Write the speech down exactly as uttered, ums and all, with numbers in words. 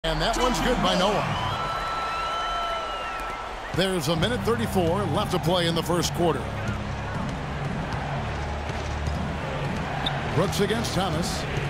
And that one's good by Noah. There's a minute thirty-four left to play in the first quarter. Brooks against Thomas.